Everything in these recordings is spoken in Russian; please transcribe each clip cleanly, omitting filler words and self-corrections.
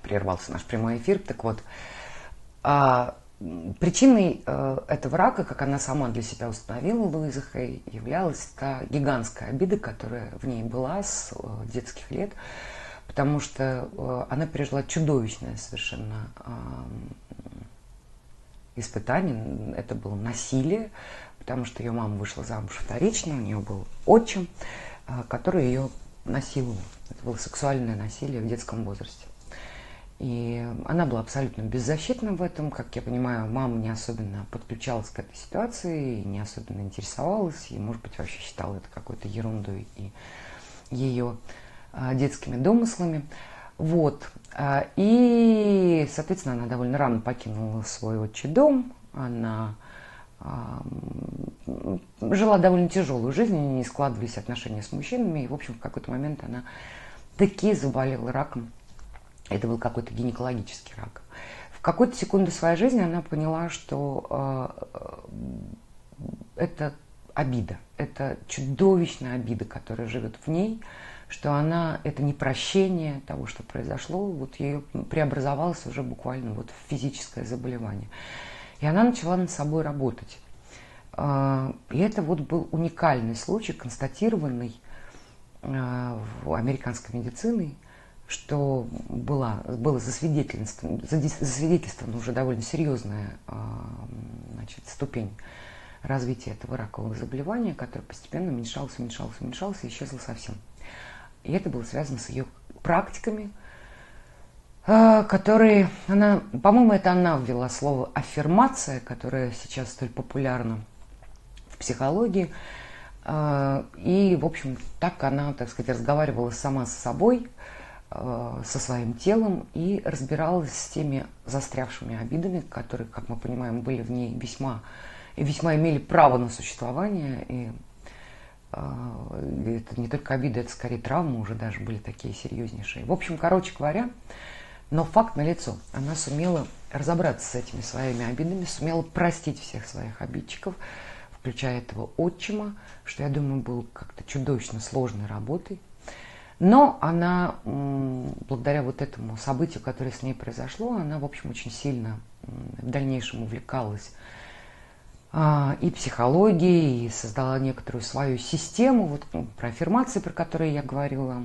прервался наш прямой эфир. Так вот, причиной этого рака, как она сама для себя установила, Луиза Хей, являлась та гигантская обида, которая в ней была с детских лет, потому что она пережила чудовищное совершенно испытание. Это было насилие, потому что ее мама вышла замуж вторично, у нее был отчим, который ее насиловал. Это было сексуальное насилие в детском возрасте. И она была абсолютно беззащитна в этом. Как я понимаю, мама не особенно подключалась к этой ситуации, не особенно интересовалась, и, может быть, вообще считала это какой-то ерундой и ее детскими домыслами. Вот. И, соответственно, она довольно рано покинула свой отчий дом. Она жила довольно тяжелую жизнь, у нее не складывались отношения с мужчинами. И, в общем, в какой-то момент она таки заболела раком. Это был какой-то гинекологический рак. В какую-то секунду своей жизни она поняла, что это обида, это чудовищная обида, которая живет в ней, что она, это не прощение того, что произошло, вот ее преобразовалось уже буквально вот в физическое заболевание. И она начала над собой работать. И это вот был уникальный случай, констатированный американской медициной, что было засвидетельствована уже довольно серьезная ступень развития этого ракового заболевания, которое постепенно уменьшалось и исчезло совсем. И это было связано с ее практиками, которые она, по-моему, это она ввела слово аффирмация, которое сейчас столь популярно в психологии. И, в общем, так она, так сказать, разговаривала сама с собой, со своим телом и разбиралась с теми застрявшими обидами, которые, как мы понимаем, были в ней весьма имели право на существование. И это не только обиды, это скорее травмы уже даже были такие серьезнейшие. В общем, короче говоря, но факт налицо. Она сумела разобраться с этими своими обидами, сумела простить всех своих обидчиков, включая этого отчима, что, я думаю, было как-то чудовищно сложной работой. Но она, благодаря вот этому событию, которое с ней произошло, она, в общем, очень сильно в дальнейшем увлекалась и психологией, и создала некоторую свою систему, вот про аффирмации, про которые я говорила,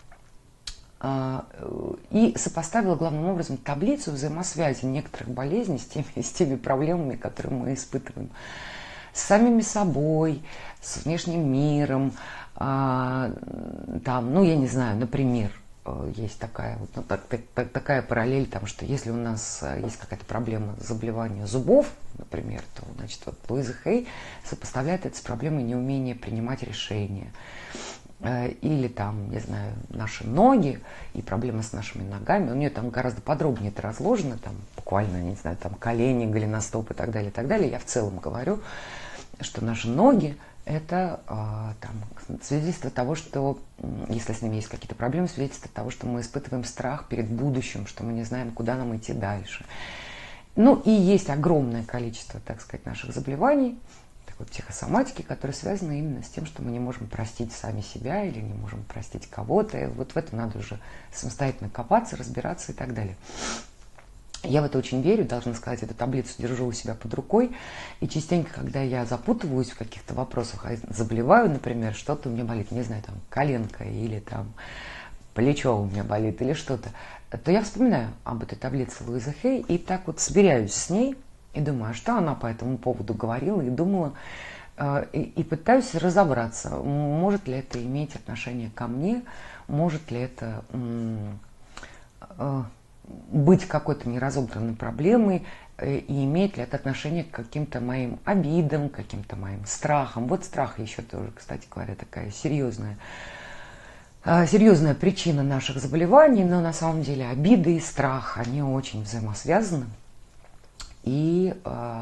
и сопоставила главным образом таблицу взаимосвязи некоторых болезней с теми проблемами, которые мы испытываем с самими собой, с внешним миром. Там, ну, я не знаю, например, есть такая, вот, такая параллель, там, что если у нас есть какая-то проблема заболевания зубов, например, то, значит, вот Луиза Хей сопоставляет это с проблемой неумения принимать решения. Или там, не знаю, наши ноги и проблемы с нашими ногами. У нее там гораздо подробнее это разложено, там буквально, не знаю, там колени, голеностоп и так далее, и так далее. Я в целом говорю, что наши ноги – это свидетельство того, что, если с ними есть какие-то проблемы, свидетельство того, что мы испытываем страх перед будущим, что мы не знаем, куда нам идти дальше. Ну и есть огромное количество, так сказать, наших заболеваний, такой психосоматики, которые связаны именно с тем, что мы не можем простить сами себя или не можем простить кого-то. И вот в это надо уже самостоятельно копаться, разбираться и так далее. Я в это очень верю, должна сказать, эту таблицу держу у себя под рукой. И частенько, когда я запутываюсь в каких-то вопросах, заболеваю, например, что-то у меня болит, не знаю, там коленка или там плечо у меня болит или что-то, то я вспоминаю об этой таблице Луизы Хей и так вот сверяюсь с ней и думаю, а что она по этому поводу говорила, и думала, и пытаюсь разобраться, может ли это иметь отношение ко мне, может ли это быть какой-то неразобранной проблемой, и имеет ли это отношение к каким-то моим обидам, к каким-то моим страхам. Вот страх еще тоже, кстати говоря, такая серьезная причина наших заболеваний, но на самом деле обиды и страх, они очень взаимосвязаны. И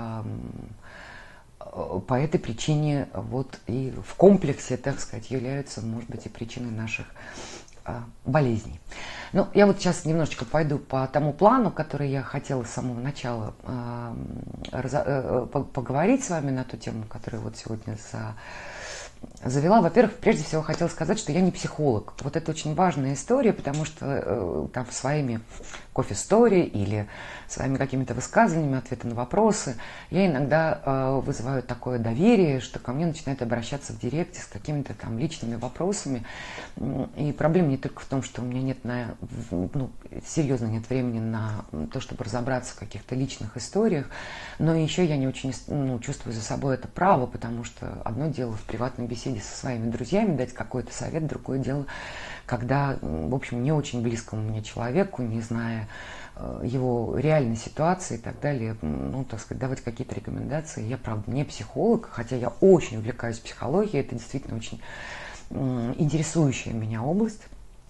по этой причине вот и в комплексе, так сказать, являются, может быть, и причиной наших болезней. Ну, я вот сейчас немножечко пойду по тому плану, который я хотела с самого начала поговорить с вами на ту тему, которую вот сегодня завела. Во-первых, прежде всего хотела сказать, что я не психолог. Вот это очень важная история, потому что там своими кофе-стори или своими какими-то высказываниями, ответы на вопросы, я иногда вызываю такое доверие, что ко мне начинают обращаться в директе с какими-то там личными вопросами. И проблема не только в том, что у меня нет серьезно нет времени на то, чтобы разобраться в каких-то личных историях, но еще я не очень чувствую за собой это право, потому что одно дело в приватной беседе со своими друзьями дать какой-то совет, другое дело, когда, в общем, не очень близкому мне человеку, не зная его реальной ситуации и так далее, так сказать, давать какие-то рекомендации. Я, правда, не психолог, хотя я очень увлекаюсь психологией, это действительно очень интересующая меня область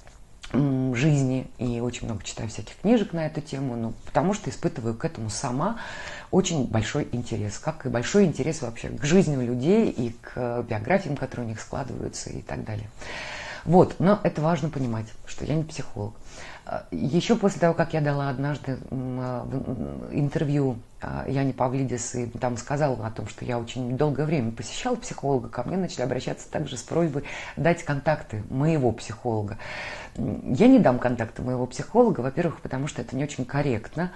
жизни, и очень много читаю всяких книжек на эту тему, потому что испытываю к этому сама очень большой интерес, как и большой интерес вообще к жизни людей и к биографиям, которые у них складываются и так далее. Вот, но это важно понимать, что я не психолог. Еще после того, как я дала однажды интервью Яне Павлидис и там сказала о том, что я очень долгое время посещала психолога, ко мне начали обращаться также с просьбой дать контакты моего психолога. Я не дам контакты моего психолога, во-первых, потому что это не очень корректно.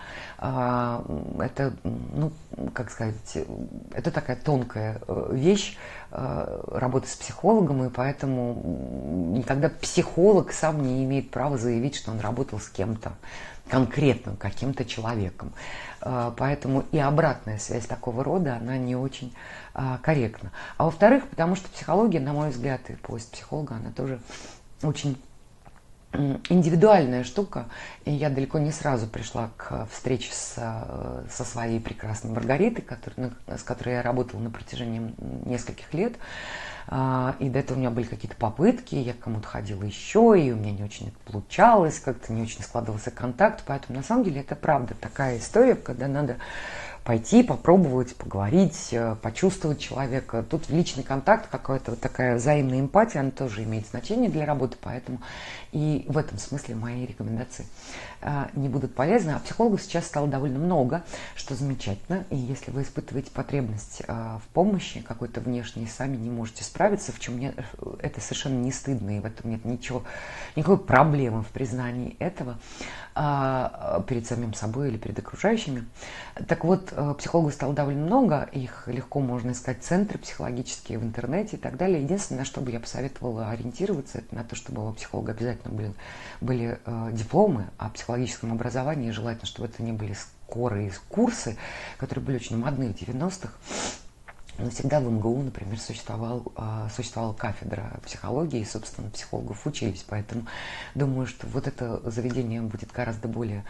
Это, как сказать, это такая тонкая вещь, работы с психологом, и поэтому никогда психолог сам не имеет права заявить, что он работал с кем-то конкретным, каким-то человеком. Поэтому и обратная связь такого рода, она не очень корректна. А во-вторых, потому что психология, на мой взгляд, и поиск психолога, она тоже очень индивидуальная штука, и я далеко не сразу пришла к встрече со своей прекрасной Маргаритой, с которой я работала на протяжении нескольких лет. И до этого у меня были какие-то попытки, я к кому-то ходила еще, и у меня не очень это получалось, как-то не очень складывался контакт, поэтому на самом деле это правда такая история, когда надо пойти, попробовать, поговорить, почувствовать человека. Тут личный контакт, какая-то вот такая взаимная эмпатия, она тоже имеет значение для работы, поэтому и в этом смысле мои рекомендации не будут полезны. А психологов сейчас стало довольно много, что замечательно. И если вы испытываете потребность в помощи какой-то внешней, сами не можете справиться, в чем это совершенно не стыдно, и в этом нет никакой проблемы в признании этого перед самим собой или перед окружающими. Так вот, психологов стало довольно много, их легко можно искать, центры психологические в интернете и так далее. Единственное, на что бы я посоветовала ориентироваться, это на то, чтобы у психолога обязательно были дипломы о психологическом образовании, и желательно, чтобы это не были скорые курсы, которые были очень модны в 90-х. Но всегда в МГУ, например, существовала кафедра психологии, и, собственно, психологов учились. Поэтому думаю, что вот это заведение будет гораздо более,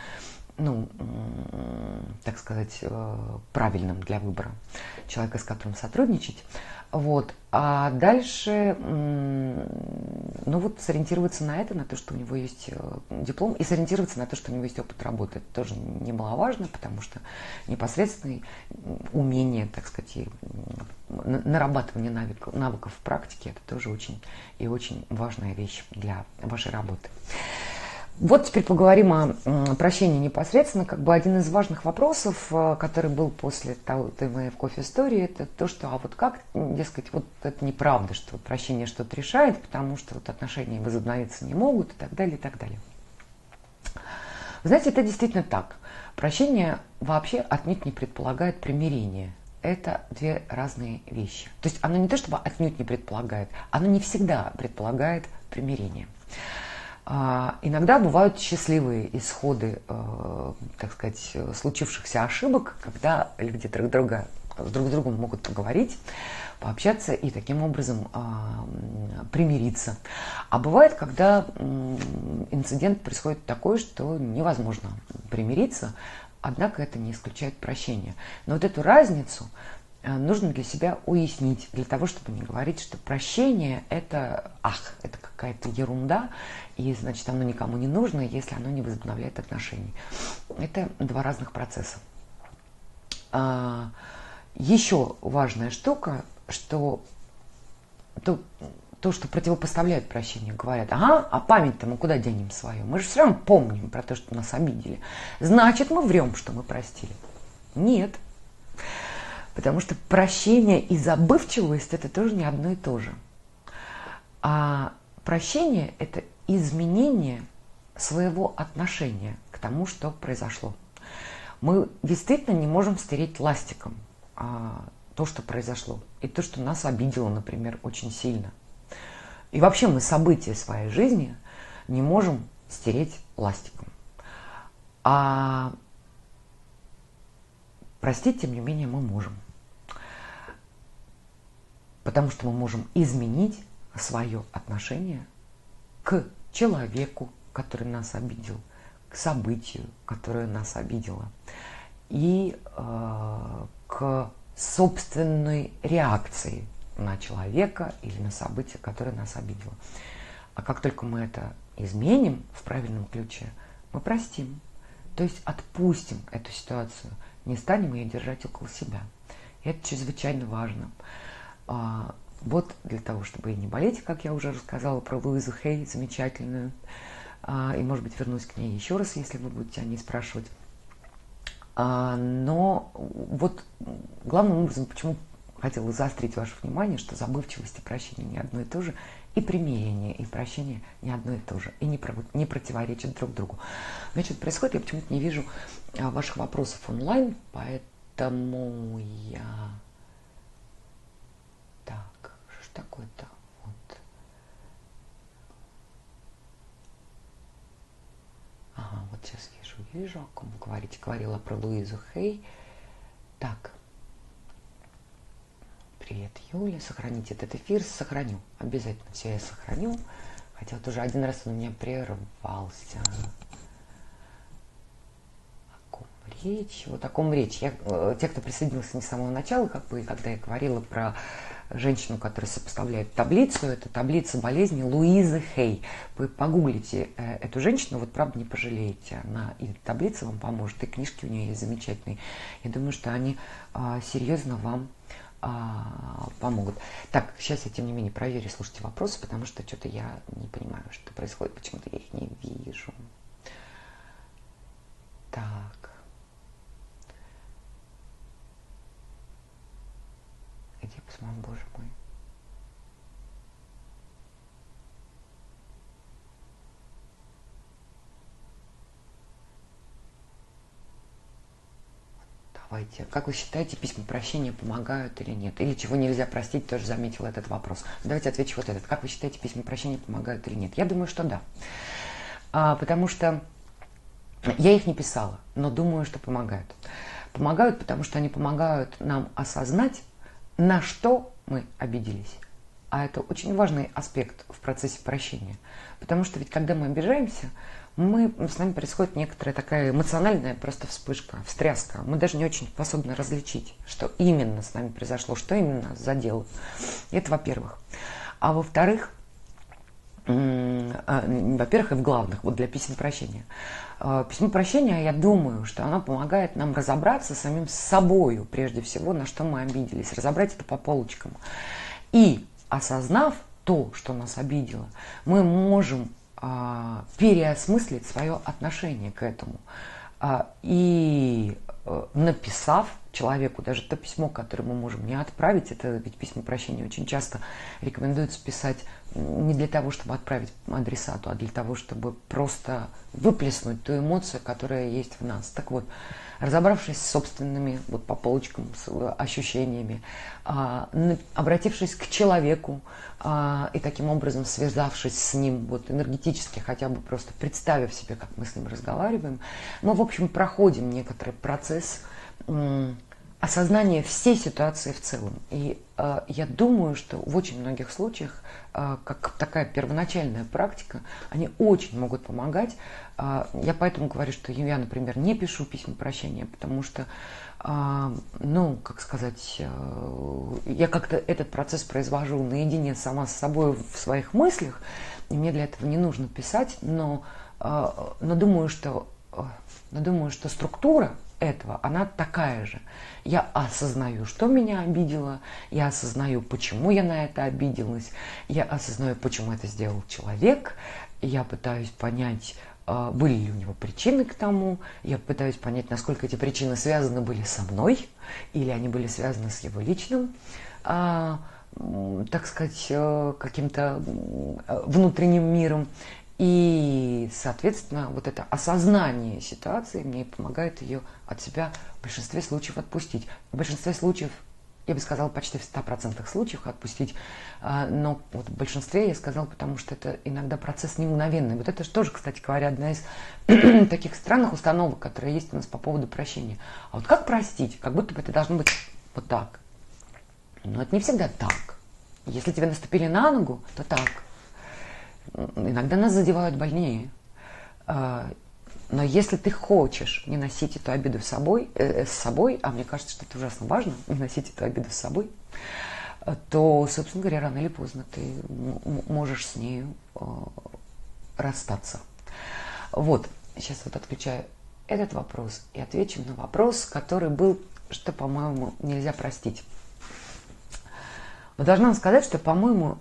так сказать, правильным для выбора человека, с которым сотрудничать. Вот. А дальше, сориентироваться на это, на то, что у него есть диплом, и сориентироваться на то, что у него есть опыт работы. Это тоже немаловажно, потому что непосредственное умение, так сказать, и нарабатывание навыков в практике, это тоже очень и очень важная вещь для вашей работы. Вот теперь поговорим о прощении непосредственно. Как бы один из важных вопросов, который был после той моей в кофе-истории, это то, что дескать, вот это неправда, что прощение что-то решает, потому что вот отношения возобновиться не могут и так далее, и так далее. Вы знаете, это действительно так. Прощение вообще отнюдь не предполагает примирение. Это две разные вещи. То есть оно не то, чтобы отнюдь не предполагает, оно не всегда предполагает примирение. Иногда бывают счастливые исходы, так сказать, случившихся ошибок, когда люди друг с другом могут поговорить, пообщаться и таким образом примириться. А бывает, когда инцидент происходит такой, что невозможно примириться, однако это не исключает прощения. Но вот эту разницу нужно для себя уяснить, для того, чтобы не говорить, что прощение это какая-то ерунда, и значит оно никому не нужно, если оно не возобновляет отношения. Это два разных процесса. Еще важная штука, что то, что противопоставляют прощению, говорят, а память-то мы куда денем свою? Мы же все равно помним про то, что нас обидели. Значит, мы врем, что мы простили. Нет. Потому что прощение и забывчивость – это тоже не одно и то же. А прощение – это изменение своего отношения к тому, что произошло. Мы действительно не можем стереть ластиком то, что произошло, и то, что нас обидело, например, очень сильно. И вообще мы события своей жизни не можем стереть ластиком. А простить, тем не менее, мы можем. Потому что мы можем изменить свое отношение к человеку, который нас обидел, к событию, которое нас обидело, и к собственной реакции на человека или на событие, которое нас обидело. А как только мы это изменим в правильном ключе, мы простим. То есть отпустим эту ситуацию, не станем ее держать около себя. И это чрезвычайно важно. Вот для того, чтобы и не болеть, как я уже рассказала про Луизу Хей, замечательную, и, может быть, вернусь к ней еще раз, если вы будете о ней спрашивать. Но вот главным образом, почему хотела заострить ваше внимание, что забывчивость и прощение не одно и то же, и примирение, и прощение не одно и то же, и не противоречат друг другу. Значит, происходит, я почему-то не вижу ваших вопросов онлайн, поэтому я... Так, что ж такое-то? Вот. Ага, вот сейчас вижу, о ком вы говорите. Говорила про Луизу Хей. Так. Привет, Юля. Сохраните этот эфир. Сохраню. Обязательно все я сохраню. Хотя вот уже один раз он у меня прервался. О ком речь? Вот о ком речь. Те, кто присоединился не с самого начала, как бы, когда я говорила про женщину, которая сопоставляет таблицу, это таблица болезни Луизы Хей. Вы погуглите эту женщину, вот правда не пожалеете. Она и таблица вам поможет, и книжки у нее есть замечательные. Я думаю, что они серьезно вам помогут. Так, сейчас я, тем не менее, проверю, слушайте вопросы, потому что что-то я не понимаю, что происходит, почему-то я их не вижу. Так. Где я посмотрю, боже мой. Давайте. Как вы считаете, письма прощения помогают или нет? Или чего нельзя простить, тоже заметила этот вопрос. Давайте отвечу вот этот. Как вы считаете, письма прощения помогают или нет? Я думаю, что да. Потому что я их не писала, но думаю, что помогают. Помогают, потому что они помогают нам осознать, на что мы обиделись. А это очень важный аспект в процессе прощения. Потому что ведь когда мы обижаемся, с нами происходит некоторая такая эмоциональная просто вспышка, встряска. Мы даже не очень способны различить, что именно с нами произошло, что именно нас задело. Это во-первых. А во-вторых, во-первых, и в главных, вот для писем прощения. Письмо прощения, я думаю, что оно помогает нам разобраться самим с собою, прежде всего, на что мы обиделись, разобрать это по полочкам. И осознав то, что нас обидело, мы можем переосмыслить свое отношение к этому. И написав человеку даже то письмо, которое мы можем не отправить, это ведь письма прощения очень часто рекомендуется писать не для того, чтобы отправить адресату, а для того, чтобы просто выплеснуть ту эмоцию, которая есть в нас. Так вот, разобравшись с собственными, вот по полочкам, с ощущениями, обратившись к человеку и таким образом связавшись с ним вот энергетически, хотя бы просто представив себе, как мы с ним разговариваем, мы, в общем, проходим некоторый процесс осознания всей ситуации в целом. И я думаю, что в очень многих случаях, как такая первоначальная практика, они очень могут помогать. Я поэтому говорю, что я, например, не пишу письма прощения, потому что, ну, как сказать, я как-то этот процесс произвожу наедине сама с собой в своих мыслях, и мне для этого не нужно писать, но думаю, что структура этого, она такая же. Я осознаю, что меня обидело, я осознаю, почему я на это обиделась, я осознаю, почему это сделал человек, я пытаюсь понять, были ли у него причины к тому, я пытаюсь понять, насколько эти причины связаны были со мной, или они были связаны с его личным так сказать, каким-то внутренним миром. И, соответственно, вот это осознание ситуации мне помогает ее от себя в большинстве случаев отпустить. В большинстве случаев, я бы сказала, почти в 100% случаев отпустить, но вот в большинстве я сказала, потому что это иногда процесс не мгновенный. Вот это же тоже, кстати говоря, одна из таких странных установок, которые есть у нас по поводу прощения. А вот как простить? Как будто бы это должно быть вот так. Но это не всегда так. Если тебе наступили на ногу, то так. Иногда нас задевают больнее. Но если ты хочешь не носить эту обиду с собой, а мне кажется, что это ужасно важно, не носить эту обиду с собой, то, собственно говоря, рано или поздно ты можешь с нею расстаться. Вот, сейчас вот отключаю этот вопрос и отвечу на вопрос, который был, что, по-моему, нельзя простить. Но должна вам сказать, что, по-моему,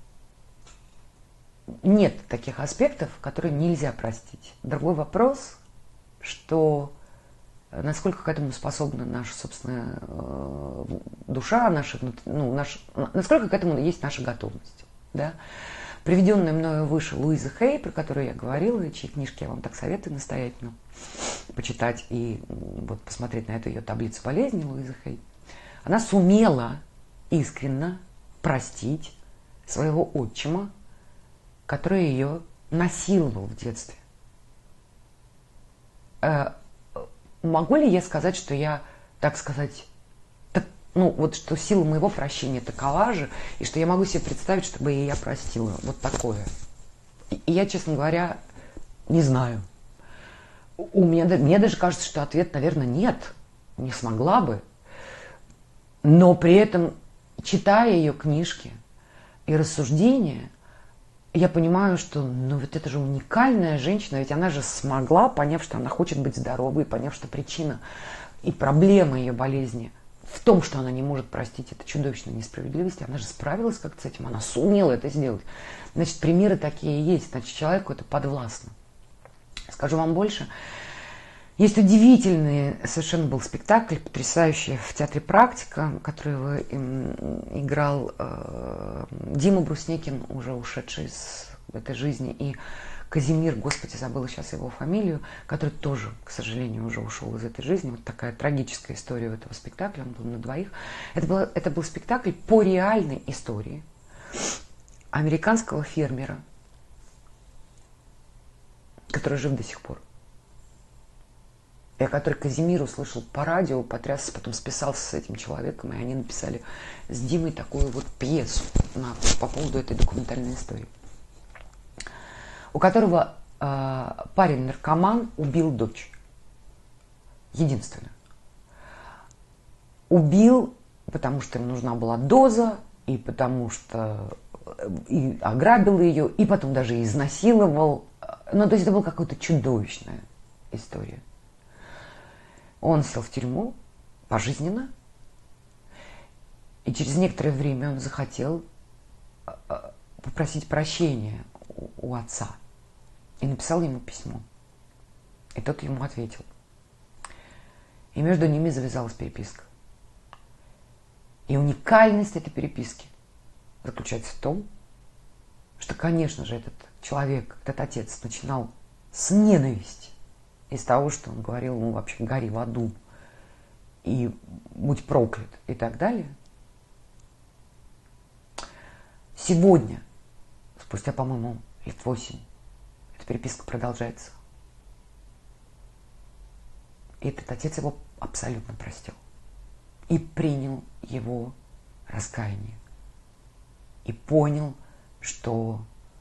нет таких аспектов, которые нельзя простить. Другой вопрос, что насколько к этому способна наша собственная душа, насколько к этому есть наша готовность. Да? Приведенная мною выше Луиза Хей, про которую я говорила, чьи книжки я вам так советую настоятельно почитать и вот посмотреть на эту ее таблицу болезней Луизы Хей, она сумела искренне простить своего отчима, который ее насиловал в детстве. Могу ли я сказать, что я, так сказать, что сила моего прощения такова же, и что я могу себе представить, чтобы я простила вот такое? И я, честно говоря, не знаю. Мне даже кажется, что ответ, наверное, нет. Не смогла бы. Но при этом, читая ее книжки и рассуждения, я понимаю, что вот это же уникальная женщина, ведь она же смогла, поняв, что она хочет быть здоровой, поняв, что причина и проблема ее болезни в том, что она не может простить эту чудовищную несправедливость, она же справилась как-то с этим, она сумела это сделать. Значит, примеры такие есть, значит, человеку это подвластно. Скажу вам больше. Есть удивительный совершенно был спектакль, потрясающий в театре «Практика», который играл Дима Брусникин, уже ушедший из этой жизни, и Казимир, господи, забыла сейчас его фамилию, который тоже, к сожалению, уже ушел из этой жизни. Вот такая трагическая история этого спектакля, он был на двоих. Это был спектакль по реальной истории американского фермера, который жив до сих пор. И который Казимир услышал по радио, потрясся, потом списался с этим человеком, и они написали с Димой такую вот пьесу по поводу этой документальной истории. У которого парень-наркоман убил дочь. Единственное. Убил, потому что им нужна была доза, и потому что и ограбил ее, и потом даже изнасиловал. Ну, то есть это была какая-то чудовищная история. Он сел в тюрьму пожизненно, и через некоторое время он захотел попросить прощения у отца. И написал ему письмо. И тот ему ответил. И между ними завязалась переписка. И уникальность этой переписки заключается в том, что, конечно же, этот человек, этот отец начинал с ненависти. Из того, что он говорил, вообще гори в аду и будь проклят и так далее. Сегодня, спустя, по-моему, лет 8, эта переписка продолжается. И этот отец его абсолютно простил. И принял его раскаяние. И понял, что...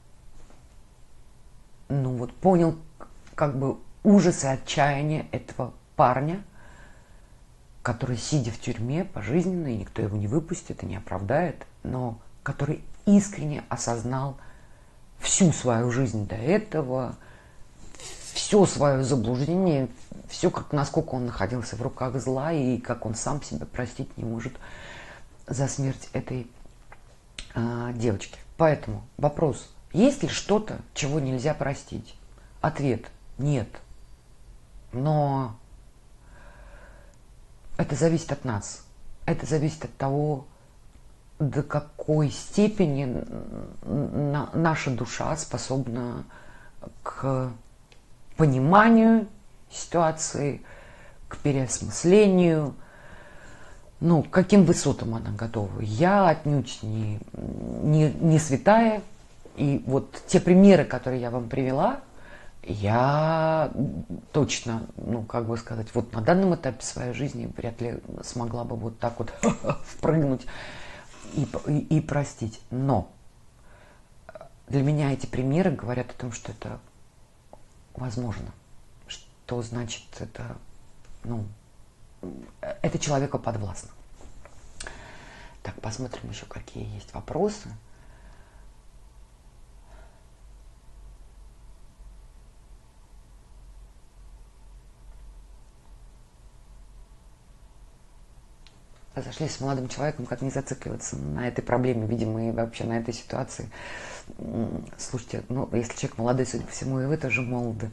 понял как бы ужас и отчаяние этого парня, который, сидя в тюрьме пожизненно, и никто его не выпустит и не оправдает, но который искренне осознал всю свою жизнь до этого, все свое заблуждение, все, насколько он находился в руках зла, и как он сам себя простить не может за смерть этой девочки. Поэтому вопрос, есть ли что-то, чего нельзя простить? Ответ – нет. Но это зависит от нас. Это зависит от того, до какой степени наша душа способна к пониманию ситуации, к переосмыслению, ну, к каким высотам она готова. Я отнюдь не святая, и вот те примеры, которые я вам привела, я точно, ну, как бы сказать, вот на данном этапе своей жизни вряд ли смогла бы вот так вот впрыгнуть и простить. Но для меня эти примеры говорят о том, что это возможно. Что значит это, ну, это человеку подвластно. Так, посмотрим еще, какие есть вопросы. Разошлись с молодым человеком, как не зацикливаться на этой проблеме, видимо, и вообще на этой ситуации. Слушайте, ну, если человек молодой, судя по всему, и вы тоже молоды.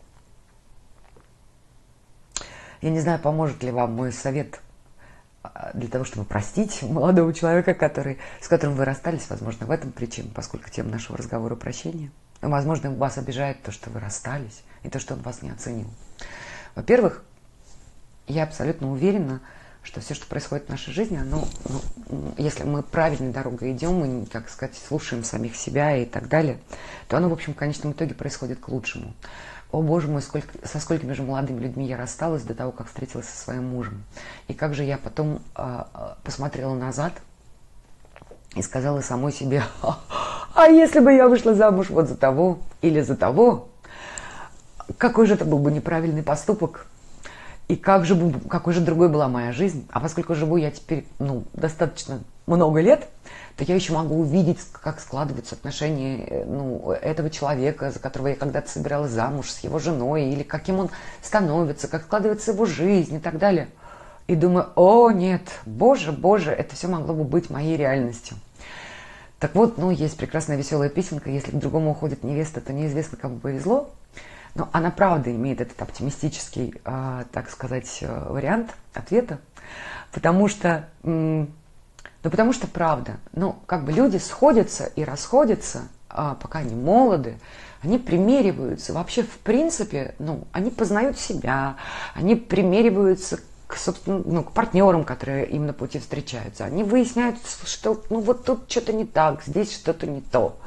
Я не знаю, поможет ли вам мой совет для того, чтобы простить молодого человека, с которым вы расстались. Возможно, в этом причина, поскольку тема нашего разговора прощения. Возможно, вас обижает то, что вы расстались, и то, что он вас не оценил. Во-первых, я абсолютно уверена, что все, что происходит в нашей жизни, оно, если мы правильной дорогой идем, и, как сказать, слушаем самих себя и так далее, то оно, в общем, в конечном итоге происходит к лучшему. О, Боже мой, со сколькими же молодыми людьми я рассталась до того, как встретилась со своим мужем. И как же я потом посмотрела назад и сказала самой себе, а если бы я вышла замуж вот за того или за того, какой же это был бы неправильный поступок, и какой же другой была моя жизнь. А поскольку живу я теперь достаточно много лет, то я еще могу увидеть, как складываются отношения этого человека, за которого я когда-то собиралась замуж, с его женой, или каким он становится, как складывается его жизнь и так далее. И думаю, о нет, боже, это все могло бы быть моей реальностью. Так вот, есть прекрасная веселая песенка, если к другому уходит невеста, то неизвестно, кому повезло. Но она правда имеет этот оптимистический, так сказать, вариант ответа, потому что правда, люди сходятся и расходятся, пока они молоды, они примериваются, вообще в принципе, они познают себя, они примериваются к партнерам, которые им на пути встречаются, они выясняют, что вот тут что-то не так, здесь что-то не то.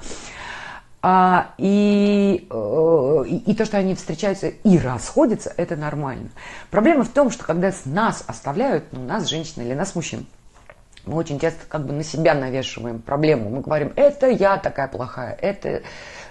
И то, что они встречаются и расходятся, это нормально. Проблема в том, что когда нас оставляют, нас, женщин или нас, мужчин, мы очень часто на себя навешиваем проблему. Мы говорим, это я такая плохая, это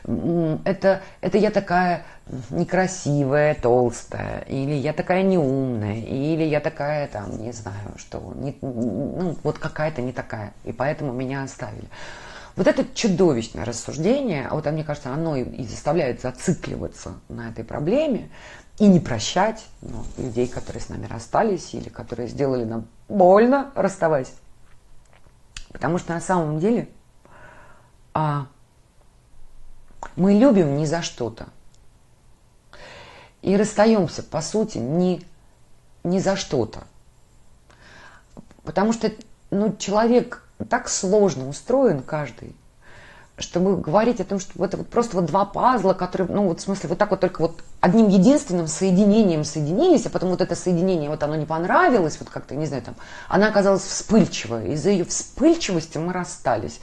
я такая некрасивая, толстая, или я такая неумная, или я такая, не знаю, что, вот какая-то не такая, и поэтому меня оставили. Вот это чудовищное рассуждение, мне кажется, оно и заставляет зацикливаться на этой проблеме и не прощать людей, которые с нами расстались или которые сделали нам больно расставаясь. Потому что на самом деле мы любим не за что-то. И расстаемся, по сути, не за что-то. Потому что человек так сложно устроен каждый, чтобы говорить о том, что это просто два пазла, которые, в смысле, вот так вот только одним единственным соединением соединились, а потом это соединение, оно не понравилось, как-то, не знаю, она оказалась вспыльчивой, из-за ее вспыльчивости мы расстались.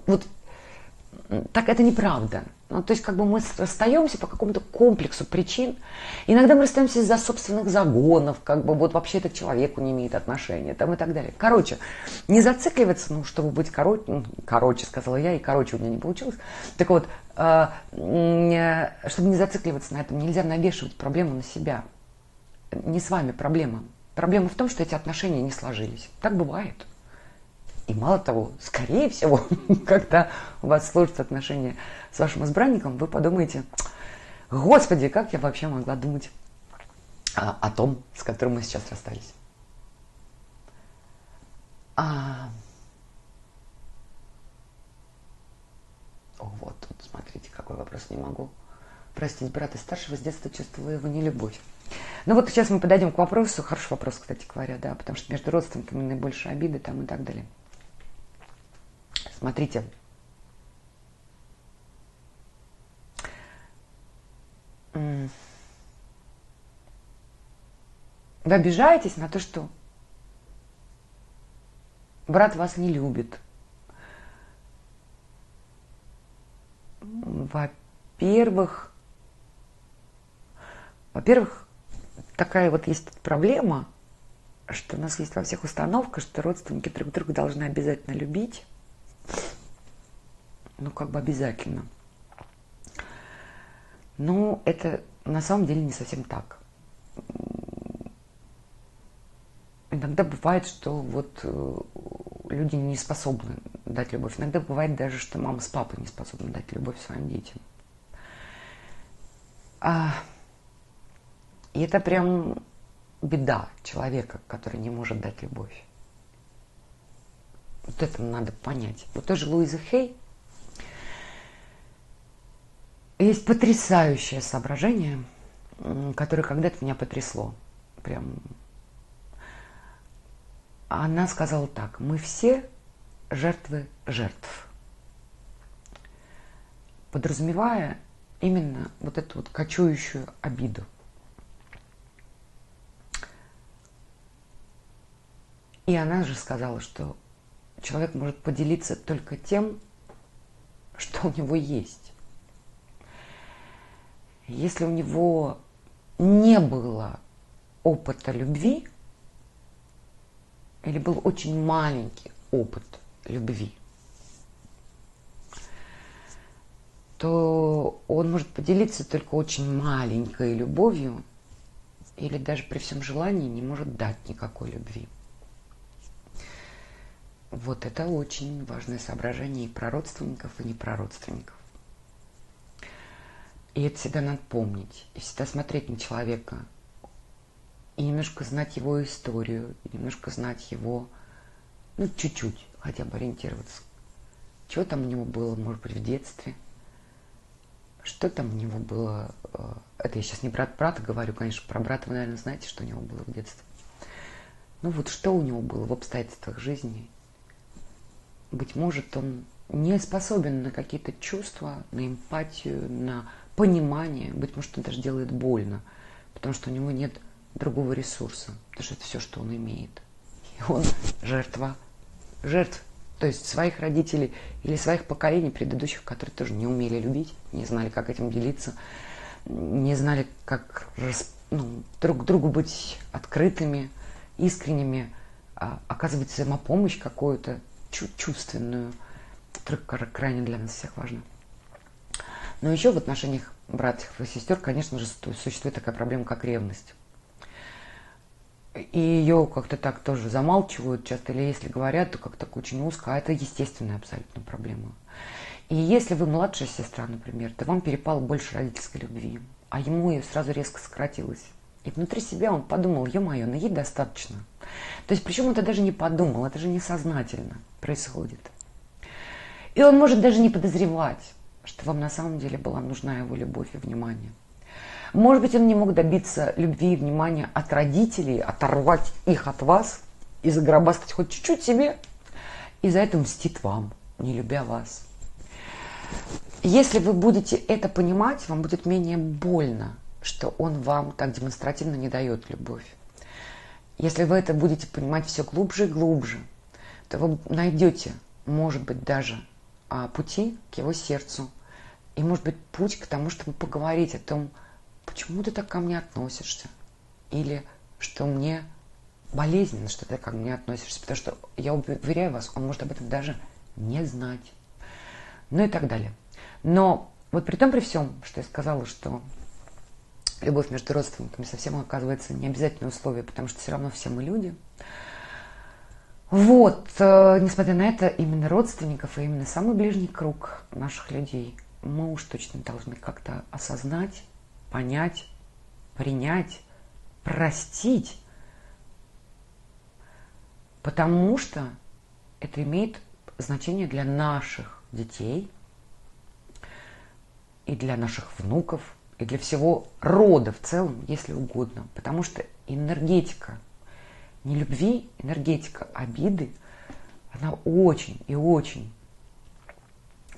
Так это неправда. То есть мы расстаемся по какому-то комплексу причин. Иногда мы расстаемся из-за собственных загонов, вообще это к человеку не имеет отношения, и так далее. Короче, не зацикливаться, чтобы быть короче, сказала я, и короче у меня не получилось. Так вот, чтобы не зацикливаться на этом, нельзя навешивать проблему на себя. Не с вами проблема. Проблема в том, что эти отношения не сложились. Так бывает. И мало того, скорее всего, когда у вас сложатся отношения с вашим избранником, вы подумаете, Господи, как я вообще могла думать о том, с которым мы сейчас расстались. Вот тут, смотрите, какой вопрос, не могу простить брата старшего, с детства чувствовала его нелюбовь. Сейчас мы подойдем к вопросу, хороший вопрос, кстати говоря, да, потому что между родственниками наибольшие обиды и так далее. Смотрите, вы обижаетесь на то, что брат вас не любит. Во-первых, такая вот есть проблема, что у нас есть во всех установка, что родственники друг друга должны обязательно любить. Ну, как бы обязательно. Но это на самом деле не совсем так. Иногда бывает, что вот люди не способны дать любовь. Иногда бывает даже, что мама с папой не способны дать любовь своим детям. И это прям беда человека, который не может дать любовь. Вот это надо понять. Вот тоже Луиза Хей есть потрясающее соображение, которое когда-то меня потрясло. Прям. Она сказала так: мы все жертвы жертв. Подразумевая именно вот эту вот кочующую обиду. И она же сказала, что человек может поделиться только тем, что у него есть. Если у него не было опыта любви, или был очень маленький опыт любви, то он может поделиться только очень маленькой любовью, или даже при всем желании не может дать никакой любви. Вот это очень важное соображение и про родственников, и не про родственников. И это всегда надо помнить, и всегда смотреть на человека, и немножко знать его историю, и немножко знать его, ну, чуть-чуть хотя бы ориентироваться. Что там у него было, может быть, в детстве, что там у него было. Это я сейчас не брат-брата говорю, конечно, про брата вы, наверное, знаете, что у него было в детстве. Ну вот что у него было в обстоятельствах жизни. Быть может, он не способен на какие-то чувства, на эмпатию, на понимание. Быть может, он даже делает больно, потому что у него нет другого ресурса, потому что это все, что он имеет. И он жертва жертв, то есть своих родителей или своих поколений предыдущих, которые тоже не умели любить, не знали, как этим делиться, не знали, как друг другу быть открытыми, искренними, оказывать взаимопомощь какую-то, чувственную, которая крайне для нас всех важна. Но еще в отношениях братьев и сестер, конечно же, существует такая проблема, как ревность. И ее как-то так тоже замалчивают часто, или если говорят, то как-то очень узко, а это естественная абсолютно проблема. И если вы младшая сестра, например, то вам перепало больше родительской любви, а ему ее сразу резко сократилось. И внутри себя он подумал: ё-моё, ну ей достаточно. То есть, причем это даже не подумал, это же несознательно происходит. И он может даже не подозревать, что вам на самом деле была нужна его любовь и внимание. Может быть, он не мог добиться любви и внимания от родителей, оторвать их от вас и загробастать хоть чуть-чуть себе, и за это мстит вам, не любя вас. Если вы будете это понимать, вам будет менее больно, что он вам так демонстративно не дает любовь. Если вы это будете понимать все глубже и глубже, то вы найдете, может быть, даже пути к его сердцу. И, может быть, путь к тому, чтобы поговорить о том, почему ты так ко мне относишься. Или что мне болезненно, что ты ко мне относишься. Потому что, я уверяю вас, он может об этом даже не знать. Ну и так далее. Но вот при том, при всем, что я сказала, что любовь между родственниками совсем оказывается не обязательное условие, потому что все равно все мы люди. Вот, несмотря на это, именно родственников и именно самый ближний круг наших людей мы уж точно должны как-то осознать, понять, принять, простить, потому что это имеет значение для наших детей и для наших внуков, и для всего рода в целом, если угодно. Потому что энергетика нелюбви, энергетика обиды, она очень и очень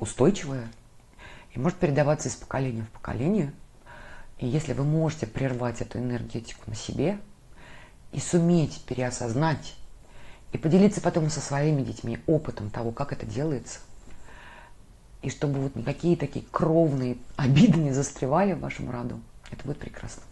устойчивое и может передаваться из поколения в поколение. И если вы можете прервать эту энергетику на себе и суметь переосознать и поделиться потом со своими детьми опытом того, как это делается, и чтобы вот никакие такие кровные обиды не застревали в вашем роду, это будет прекрасно.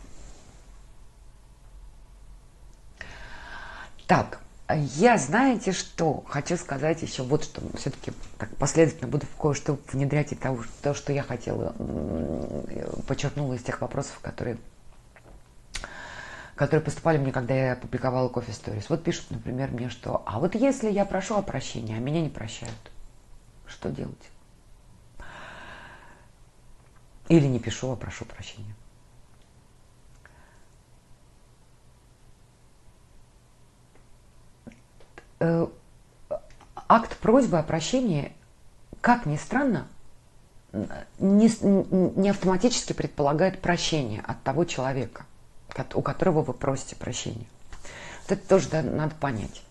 Так, я, знаете что, хочу сказать еще вот что, все-таки так последовательно буду кое-что внедрять из того, что я хотела, подчеркнула из тех вопросов, которые поступали мне, когда я публиковала Coffee Stories. Вот пишут, например, мне, что а вот если я прошу о прощении, а меня не прощают, что делать? Или не пишу, а прошу прощения. Акт просьбы о прощении, как ни странно, не автоматически предполагает прощение от того человека, у которого вы просите прощения. Вот это тоже надо понять.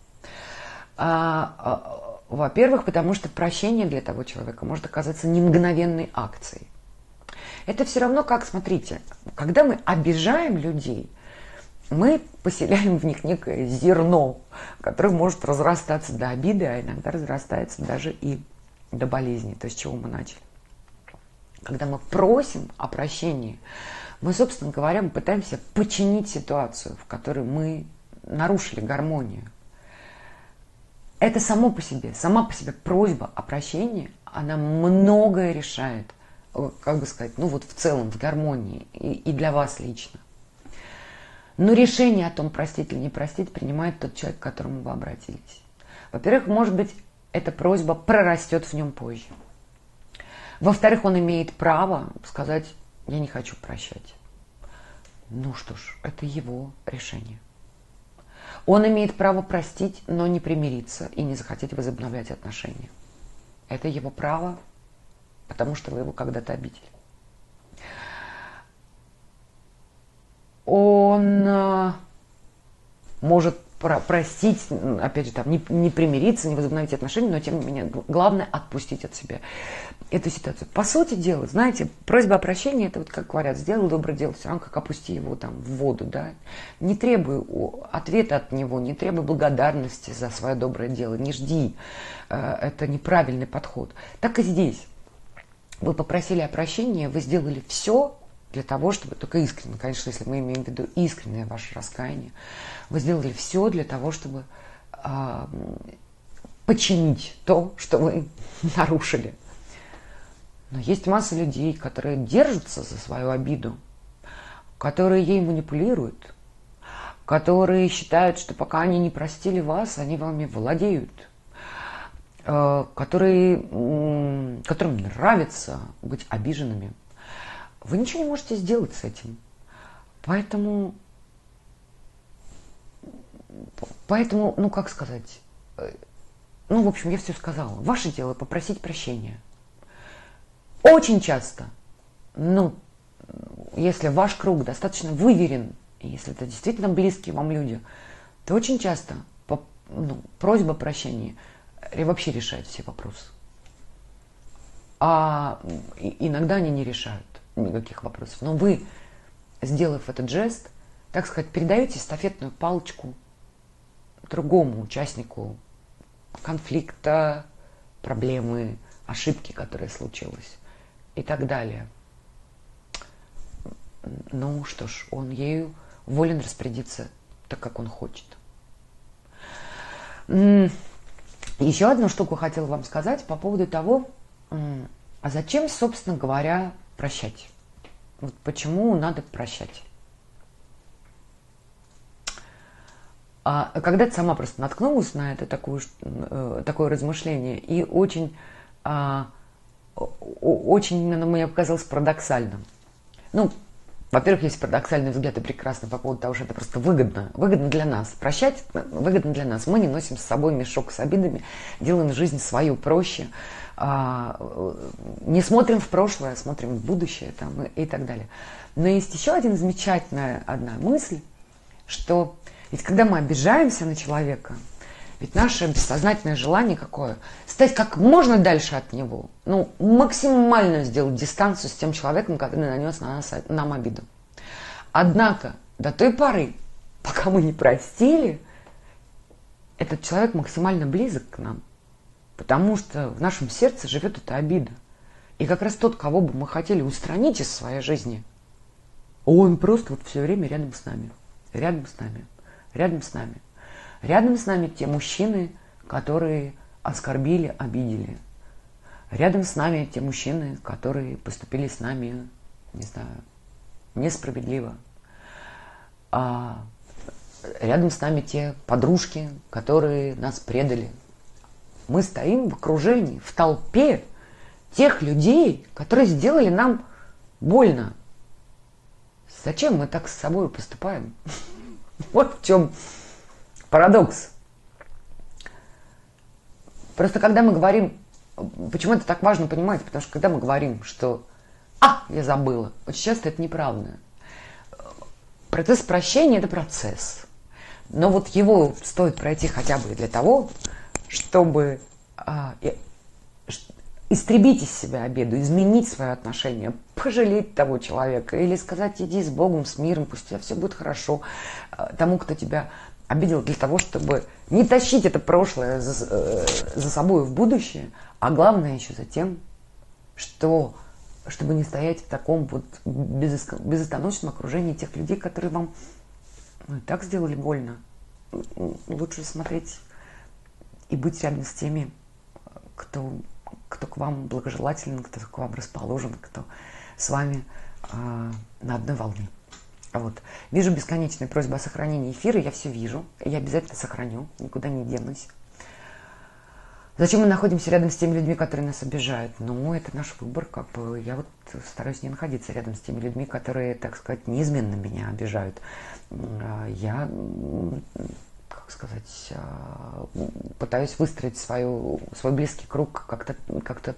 Во-первых, потому что прощение для того человека может оказаться не мгновенной акцией. Это все равно, как, смотрите, когда мы обижаем людей, мы поселяем в них некое зерно, которое может разрастаться до обиды, а иногда разрастается даже и до болезни, то, с чего мы начали. Когда мы просим о прощении, мы, собственно говоря, мы пытаемся починить ситуацию, в которой мы нарушили гармонию. Это сама по себе просьба о прощении, она многое решает, как бы сказать, ну вот в целом, в гармонии и для вас лично. Но решение о том, простить или не простить, принимает тот человек, к которому вы обратились. Во-первых, может быть, эта просьба прорастет в нем позже. Во-вторых, он имеет право сказать, я не хочу прощать. Ну что ж, это его решение. Он имеет право простить, но не примириться и не захотеть возобновлять отношения. Это его право, потому что вы его когда-то обидели. Он может простить, опять же, там, не примириться, не возобновить отношения, но тем не менее, главное отпустить от себя эту ситуацию. По сути дела, знаете, просьба о прощении, это вот, как говорят, сделал доброе дело, все равно как опусти его там в воду, да. Не требуй ответа от него, не требуй благодарности за свое доброе дело, не жди, это неправильный подход. Так и здесь. Вы попросили о прощении, вы сделали все для того, чтобы, только искренне, конечно, если мы имеем в виду искреннее ваше раскаяние, вы сделали все для того, чтобы починить то, что вы нарушили. Но есть масса людей, которые держатся за свою обиду, которые ей манипулируют, которые считают, что пока они не простили вас, они вами владеют, которым нравится быть обиженными. Вы ничего не можете сделать с этим. Поэтому, ну как сказать, ну в общем, я все сказала. Ваше дело попросить прощения. Очень часто, ну, если ваш круг достаточно выверен, и если это действительно близкие вам люди, то очень часто просьба прощения вообще решает все вопросы. А иногда они не решают никаких вопросов. Но вы, сделав этот жест, так сказать, передаете эстафетную палочку другому участнику конфликта, проблемы, ошибки, которая случилась и так далее. Ну что ж, он ею волен распорядиться так, как он хочет. Еще одну штуку хотела вам сказать по поводу того, а зачем, собственно говоря, прощать? Вот почему надо прощать? Когда-то сама просто наткнулась на это такое размышление, и очень мне показалось парадоксальным. Ну, во-первых, есть парадоксальный взгляд и прекрасный по поводу того, что это просто выгодно. Выгодно для нас. Прощать выгодно для нас. Мы не носим с собой мешок с обидами, делаем жизнь свою проще, не смотрим в прошлое, смотрим в будущее там, и так далее. Но есть еще одна мысль, что ведь когда мы обижаемся на человека, Ведь наше бессознательное желание какое? Стать как можно дальше от него. Ну, максимально сделать дистанцию с тем человеком, который нанес нам обиду. Однако, до той поры, пока мы не простили, этот человек максимально близок к нам. Потому что в нашем сердце живет эта обида. И как раз тот, кого бы мы хотели устранить из своей жизни, он просто вот все время рядом с нами. Рядом с нами. Рядом с нами. Рядом с нами те мужчины, которые оскорбили, обидели. Рядом с нами те мужчины, которые поступили с нами, не знаю, несправедливо. А рядом с нами те подружки, которые нас предали. Мы стоим в окружении, в толпе тех людей, которые сделали нам больно. Зачем мы так с собой поступаем? Вот в чем парадокс. Просто когда мы говорим, почему это так важно понимать, потому что когда мы говорим, что я забыла, очень часто это неправда. Процесс прощения – это процесс. Но вот его стоит пройти хотя бы для того, чтобы истребить из себя обиду, изменить свое отношение, пожалеть того человека или сказать: иди с Богом, с миром, пусть у тебя все будет хорошо, тому, кто тебя обидел, для того, чтобы не тащить это прошлое за собой в будущее, а главное еще за тем, чтобы не стоять в таком вот безостановочном окружении тех людей, которые вам и так сделали больно. Лучше смотреть и быть рядом с теми, кто к вам благожелателен, кто к вам расположен, кто с вами на одной волне. Вот. Вижу бесконечную просьбу о сохранении эфира, я все вижу, я обязательно сохраню, никуда не денусь. Зачем мы находимся рядом с теми людьми, которые нас обижают? Ну, это наш выбор, как бы. Я вот стараюсь не находиться рядом с теми людьми, которые, так сказать, неизменно меня обижают. Я, как сказать, пытаюсь выстроить свой близкий круг как-то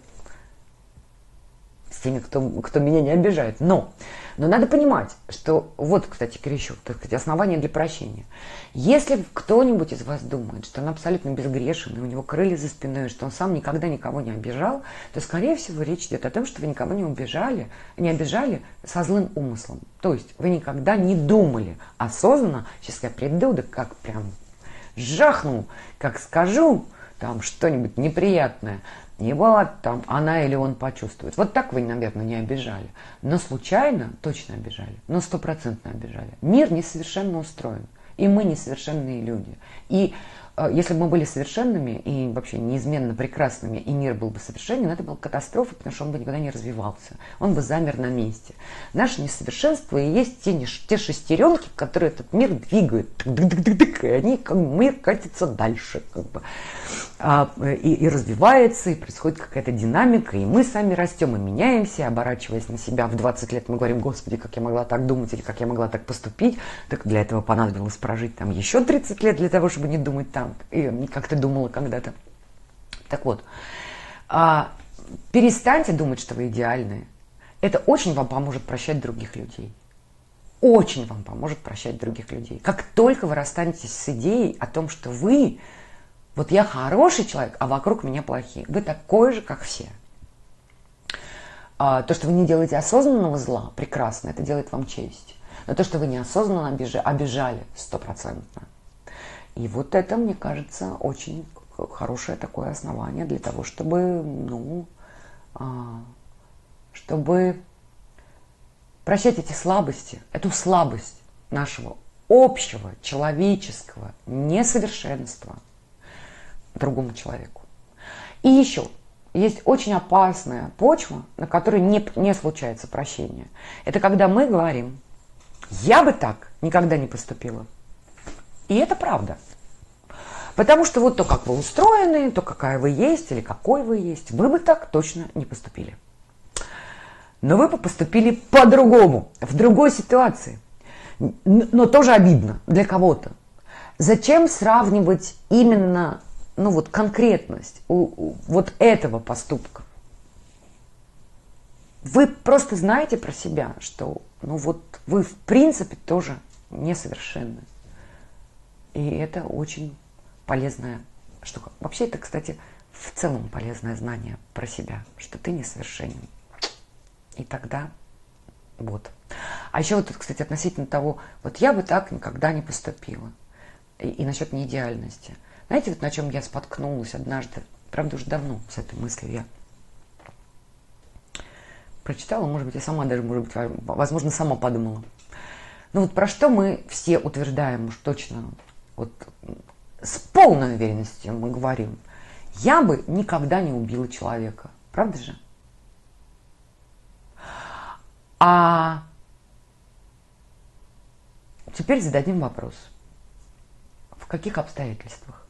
с теми, кто меня не обижает. Но надо понимать, что вот, кстати, крещу, так сказать, основание для прощения. Если кто-нибудь из вас думает, что он абсолютно безгрешен, и у него крылья за спиной, что он сам никогда никого не обижал, то, скорее всего, речь идет о том, что вы никого не обижали со злым умыслом. То есть вы никогда не думали осознанно, сейчас я приду, да как прям жахну, как скажу там что-нибудь неприятное, и вот там она или он почувствует. Вот так вы, наверное, не обижали. Но случайно точно обижали. Но 100% обижали. Мир несовершенно устроен. И мы несовершенные люди. И если бы мы были совершенными и вообще неизменно прекрасными, и мир был бы совершенен, это была катастрофа, потому что он бы никогда не развивался. Он бы замер на месте. Наше несовершенство и есть те шестеренки, которые этот мир двигают. И они, как бы, мир катится дальше. Как бы. И развивается, и происходит какая-то динамика, и мы сами растем и меняемся, оборачиваясь на себя в 20 лет, мы говорим: Господи, как я могла так думать, или как я могла так поступить. Так для этого понадобилось прожить там еще 30 лет для того, чтобы не думать так, и как ты думала когда-то. Так вот, перестаньте думать, что вы идеальны. Это очень вам поможет прощать других людей. Очень вам поможет прощать других людей. Как только вы расстанетесь с идеей о том, что вы, вот я хороший человек, а вокруг меня плохие. Вы такой же, как все. То, что вы не делаете осознанного зла, прекрасно, это делает вам честь. Но то, что вы неосознанно обижали, 100%. И вот это, мне кажется, очень хорошее такое основание для того, чтобы, чтобы прощать эти слабости, эту слабость нашего общего человеческого несовершенства другому человеку. И еще есть очень опасная почва, на которой не случается прощение. Это когда мы говорим: я бы так никогда не поступила. И это правда. Потому что вот то, как вы устроены, то, какая вы есть или какой вы есть, вы бы так точно не поступили. Но вы бы поступили по-другому, в другой ситуации. Но тоже обидно для кого-то. Зачем сравнивать именно конкретность вот этого поступка? Вы просто знаете про себя, что вы в принципе тоже несовершенны. И это очень полезная что вообще это, кстати, в целом полезное знание про себя, что ты несовершенен. И тогда вот. А еще вот, кстати, относительно того, вот я бы так никогда не поступила. И насчет неидеальности. Знаете, вот на чем я споткнулась однажды, правда, уже давно с этой мыслью я прочитала, может быть, я сама даже, может быть, возможно, сама подумала. Ну вот про что мы все утверждаем уж точно, вот с полной уверенностью мы говорим, я бы никогда не убила человека. Правда же? А теперь зададим вопрос. В каких обстоятельствах?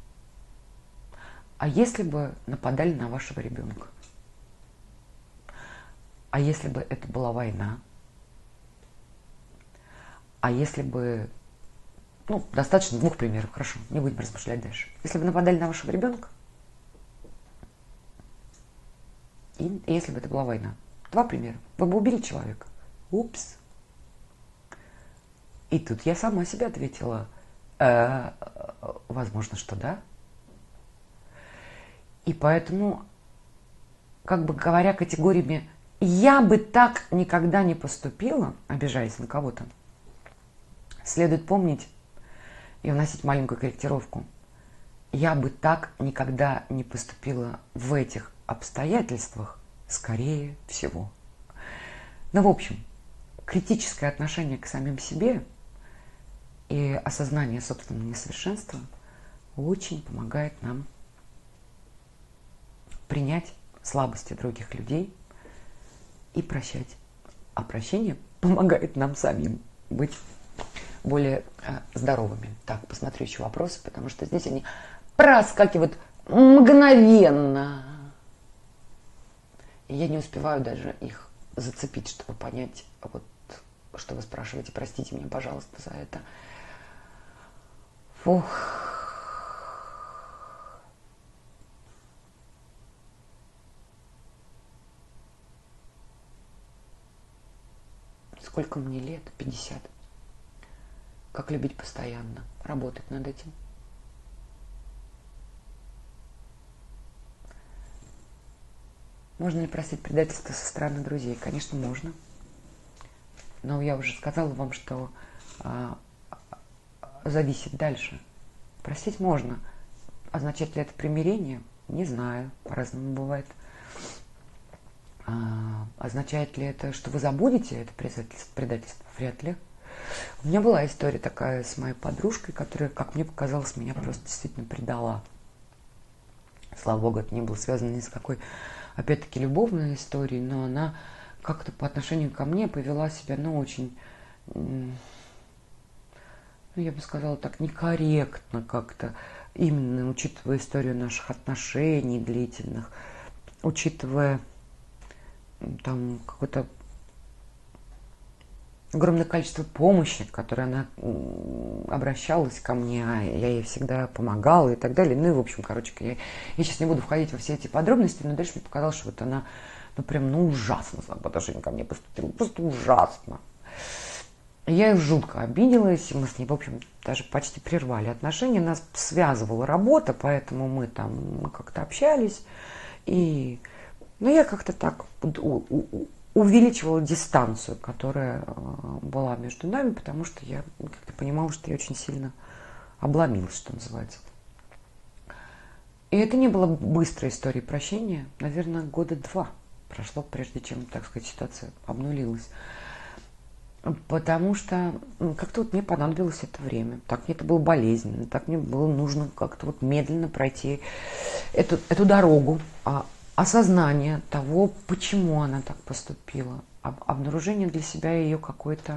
А если бы нападали на вашего ребенка? А если бы это была война? А если бы... Ну, достаточно 2 примеров, хорошо, не будем размышлять дальше. Если бы нападали на вашего ребенка, и если бы это была война. 2 примера. Вы бы убили человека. Упс. И тут я сама себе ответила, возможно, что да. И поэтому, как бы говоря категориями, я бы так никогда не поступила, обижаясь на кого-то, следует помнить и вносить маленькую корректировку. Я бы так никогда не поступила в этих обстоятельствах, скорее всего. Ну, в общем, критическое отношение к самим себе и осознание собственного несовершенства очень помогает нам принять слабости других людей и прощать. А прощение помогает нам самим быть более здоровыми. Так, посмотрю еще вопросы, потому что здесь они проскакивают мгновенно. И я не успеваю даже их зацепить, чтобы понять, вот, что вы спрашиваете. Простите меня, пожалуйста, за это. Фух. Сколько мне лет? 50. Как любить постоянно? Работать над этим. Можно ли простить предательство со стороны друзей? Конечно, можно. Но я уже сказала вам, что зависит дальше. Простить можно. Означает ли это примирение? Не знаю. По-разному бывает. Означает ли это, что вы забудете это предательство? Вряд ли. У меня была история такая с моей подружкой, которая, как мне показалось, меня просто действительно предала. Слава богу, это не было связано ни с какой, опять-таки, любовной историей, но она как-то по отношению ко мне повела себя, ну, очень, ну, я бы сказала так, некорректно как-то, именно учитывая историю наших отношений длительных, учитывая там какое-то огромное количество помощи, которой она обращалась ко мне, а я ей всегда помогала и так далее. Ну и, в общем, короче, я сейчас не буду входить во все эти подробности, но дальше мне показалось, что вот она, ну, прям, ну, ужасно по отношению ко мне поступила, просто ужасно. Я ее жутко обиделась, и мы с ней, в общем, даже почти прервали отношения, нас связывала работа, поэтому мы там как-то общались, и, ну, я как-то так увеличивала дистанцию, которая была между нами, потому что я как-то понимала, что я очень сильно обломилась, что называется. И это не было быстрой историей прощения. Наверное, 2 года прошло, прежде чем, так сказать, ситуация обнулилась. Потому что как-то вот мне понадобилось это время. Так мне это было болезненно, так мне было нужно как-то вот медленно пройти эту дорогу. Осознание того, почему она так поступила, обнаружение для себя ее какой-то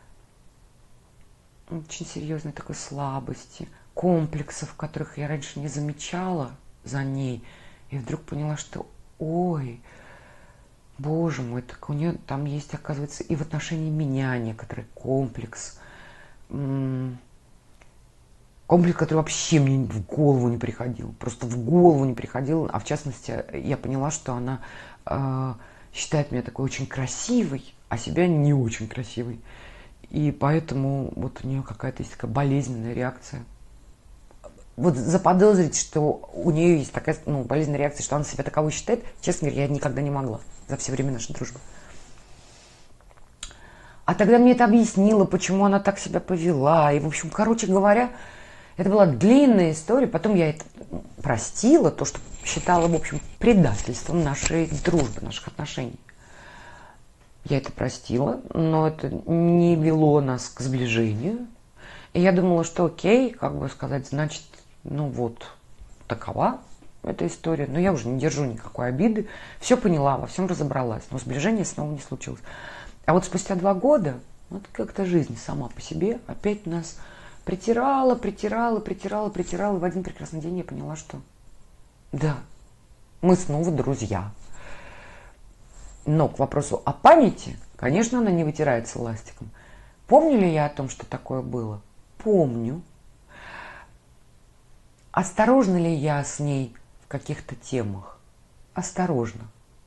очень серьезной такой слабости, комплексов, которых я раньше не замечала за ней, и вдруг поняла, что, ой, боже мой, так у нее там есть, оказывается, и в отношении меня некоторый комплекс, комплекс, который вообще мне в голову не приходил. Просто в голову не приходил. А в частности, я поняла, что она считает меня такой очень красивой, а себя не очень красивой. И поэтому вот у нее какая-то есть такая болезненная реакция. вот заподозрить, что у нее есть такая, ну, болезненная реакция, что она себя таковой считает, честно говоря, я никогда не могла за все время нашей дружбы. А тогда мне это объяснило, почему она так себя повела. И, в общем, короче говоря, это была длинная история. Потом я это простила, то, что считала, в общем, предательством нашей дружбы, наших отношений. Я это простила, но это не вело нас к сближению. И я думала, что окей, как бы сказать, значит, ну вот, такова эта история. Но я уже не держу никакой обиды. Все поняла, во всем разобралась. Но сближение снова не случилось. А вот спустя 2 года, вот как-то жизнь сама по себе опять нас притирала. И в один прекрасный день я поняла, что да, мы снова друзья. Но к вопросу о памяти, конечно, она не вытирается ластиком. Помню ли я о том, что такое было? Помню. Осторожна ли я с ней в каких-то темах? Осторожно.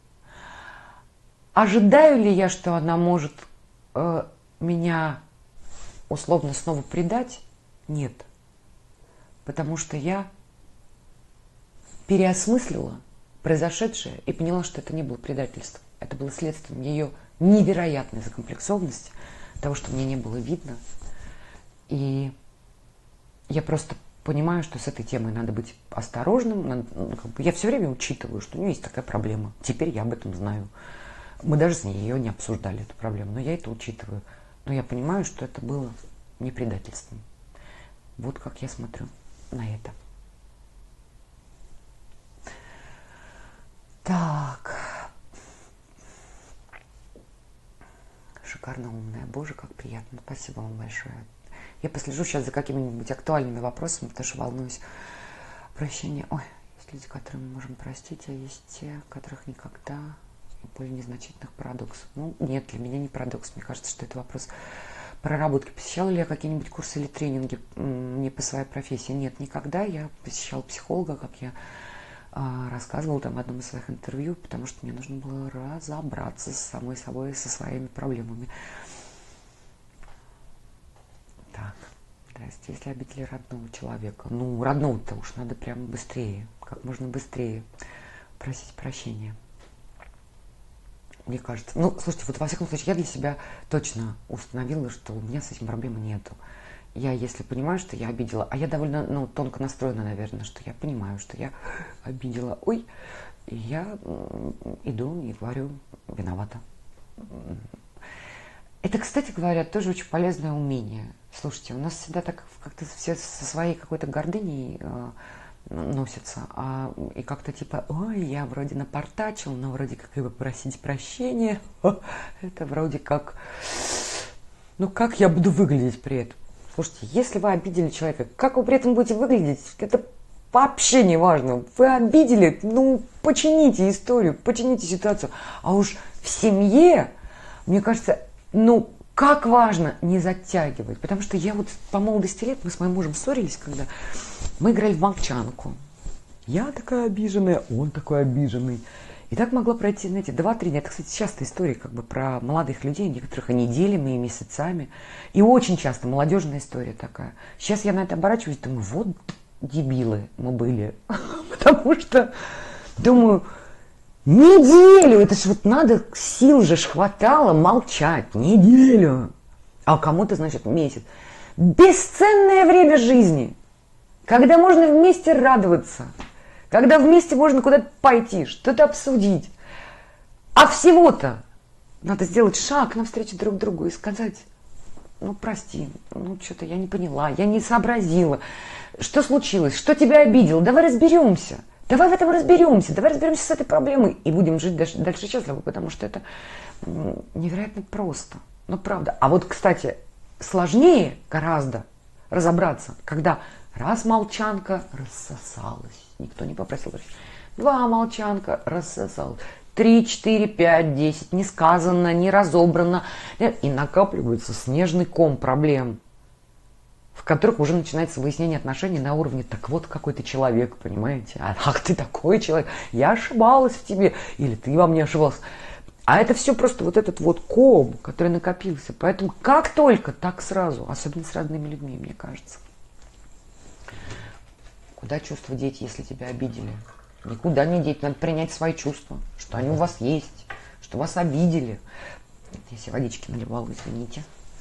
Ожидаю ли я, что она может меня условно снова предать? Нет. Потому что я переосмыслила произошедшее и поняла, что это не было предательством. Это было следствием ее невероятной закомплексованности, того, что мне не было видно. И я просто понимаю, что с этой темой надо быть осторожным. Я все время учитываю, что у нее есть такая проблема. Теперь я об этом знаю. Мы даже с ней ее не обсуждали, эту проблему, но я это учитываю. Но я понимаю, что это было не предательством. Вот как я смотрю на это. Так. Шикарно умная. Боже, как приятно. Спасибо вам большое. Я послежу сейчас за какими-нибудь актуальными вопросами, потому что волнуюсь. Прощение. Ой, есть люди, которым мы можем простить, а есть те, которых никогда. Более незначительных парадоксов. Ну, нет, для меня не парадокс. Мне кажется, что это вопрос проработки. Посещала ли я какие-нибудь курсы или тренинги не по своей профессии? Нет, никогда. Я посещала психолога, как я рассказывала там в одном из своих интервью, потому что мне нужно было разобраться с самой собой, со своими проблемами. Так, здрасте. Если обидели родного человека, ну, родного-то уж надо прямо быстрее, как можно быстрее просить прощения. Мне кажется. Ну, слушайте, вот во всяком случае, я для себя точно установила, что у меня с этим проблемы нету. Я, если понимаю, что я обидела, а я довольно, ну, тонко настроена, наверное, что я понимаю, что я обидела, ой, и я иду и говорю, виновата. Это, кстати говоря, тоже очень полезное умение. Слушайте, у нас всегда так как-то все со своей какой-то гордыней носятся, и как-то типа, ой, я вроде напортачил, но вроде как и попросить прощения, это вроде как, ну как я буду выглядеть при этом? Слушайте, если вы обидели человека, как вы при этом будете выглядеть, это вообще не важно. Вы обидели, ну почините историю, почините ситуацию, а уж в семье, мне кажется, ну как важно не затягивать, потому что я вот по молодости лет, мы с моим мужем ссорились, когда мы играли в молчанку. Я такая обиженная, он такой обиженный. И так могла пройти, знаете, 2-3 дня. Это, кстати, частая история как бы про молодых людей, некоторых и неделями, и месяцами. И очень часто молодежная история такая. Сейчас я на это оборачиваюсь, думаю, вот дебилы мы были. Потому что, думаю, неделю, это ж вот надо, сил же ж хватало молчать, неделю. А кому-то, значит, месяц. Бесценное время жизни. Когда можно вместе радоваться, когда вместе можно куда-то пойти, что-то обсудить. А всего-то надо сделать шаг навстречу друг другу и сказать, ну прости, ну что-то я не поняла, я не сообразила. Что случилось, что тебя обидело, давай разберемся. Давай в этом разберемся, давай разберемся с этой проблемой и будем жить дальше счастливо, потому что это невероятно просто. Ну правда. А вот, кстати, сложнее гораздо разобраться, когда раз молчанка рассосалась, никто не попросил прощения. 2 молчанка рассосалась. 3, 4, 5, 10, не сказано, не разобрано. И накапливается снежный ком проблем, в которых уже начинается выяснение отношений на уровне, так вот какой ты человек, понимаете? Ах, ты такой человек, я ошибалась в тебе, или ты во мне ошибался. А это все просто вот этот вот ком, который накопился. Поэтому как только, так сразу, особенно с родными людьми, мне кажется. Куда чувства деть, если тебя обидели? Никуда не деть, надо принять свои чувства, что они у вас есть, что вас обидели. Я себе водички наливала, извините.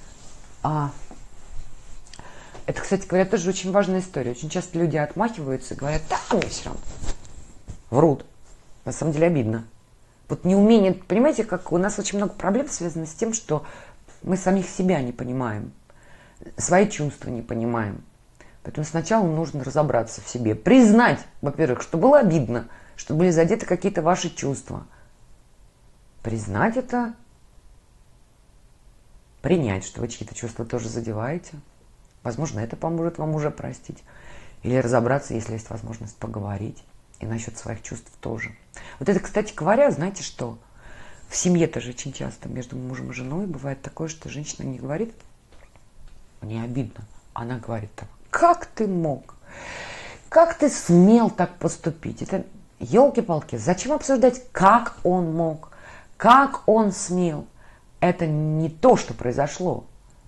Это, кстати говоря, тоже очень важная история. Очень часто люди отмахиваются и говорят, да, мне все равно. Врут. На самом деле обидно. Вот неумение, понимаете, как у нас очень много проблем связано с тем, что мы самих себя не понимаем, свои чувства не понимаем. Поэтому сначала нужно разобраться в себе. Признать, во-первых, что было обидно, что были задеты какие-то ваши чувства. Признать это, принять, что вы чьи-то чувства тоже задеваете. Возможно, это поможет вам уже простить. Или разобраться, если есть возможность поговорить. И насчет своих чувств тоже. Вот это, кстати говоря, знаете что? В семье тоже очень часто между мужем и женой бывает такое, что женщина не говорит, мне обидно. Она говорит так, как ты мог? Как ты смел так поступить? Это елки-палки. Зачем обсуждать, как он мог? Как он смел? Это не то, что произошло.